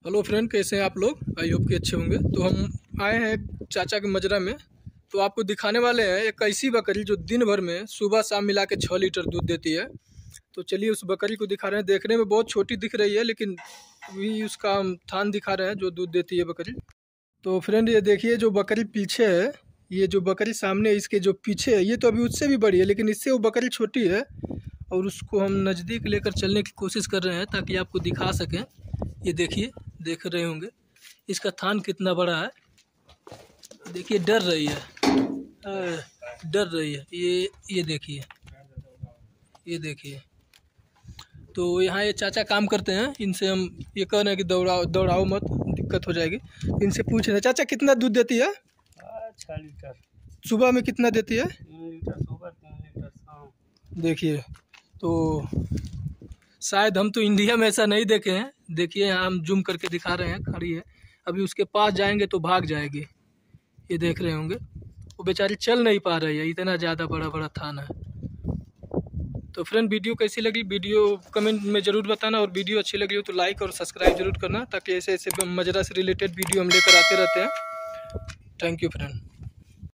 Hello friend, कैसे हैं आप लोग। आई होप कि अच्छे होंगे। तो हम आए हैं चाचा के मजरा में। तो आपको दिखाने वाले हैं एक ऐसी बकरी जो दिन भर में सुबह शाम मिला के 6 लीटर दूध देती है। तो चलिए उस बकरी को दिखा रहे हैं। देखने में बहुत छोटी दिख रही है, लेकिन भी उसका थान दिखा रहे हैं जो दूध देती है बकरी। तो फ्रेंड ये देखिए, जो बकरी पीछे है, ये जो बकरी सामने है, इसके जो पीछे है, ये तो अभी उससे भी बड़ी है, लेकिन इससे वो बकरी छोटी है। और उसको हम नज़दीक लेकर चलने की कोशिश कर रहे हैं ताकि आपको दिखा सकें। ये देखिए, देख रहे होंगे इसका थान कितना बड़ा है। देखिए डर रही है, डर रही है। ये देखिए, ये देखिए। तो यहाँ ये चाचा काम करते हैं, इनसे हम ये कह रहे हैं कि दौड़ाओ मत, दिक्कत हो जाएगी। इनसे पूछ रहे हैं, चाचा कितना दूध देती है? 6 लीटर। सुबह में कितना देती है? 3 लीटर सुबह, 3 लीटर शाम। देखिए, तो शायद हम तो इंडिया में ऐसा नहीं देखे हैं। देखिए यहाँ हम जूम करके दिखा रहे हैं, खड़ी है। अभी उसके पास जाएंगे तो भाग जाएगी। ये देख रहे होंगे, वो बेचारी चल नहीं पा रही है, इतना ज़्यादा बड़ा बड़ा थान है। तो फ्रेंड, वीडियो कैसी लगी वीडियो कमेंट में ज़रूर बताना, और वीडियो अच्छी लगी हो तो लाइक और सब्सक्राइब जरूर करना, ताकि ऐसे ऐसे मजरा से रिलेटेड वीडियो हम लेकर आते रहते हैं। Thank you friend.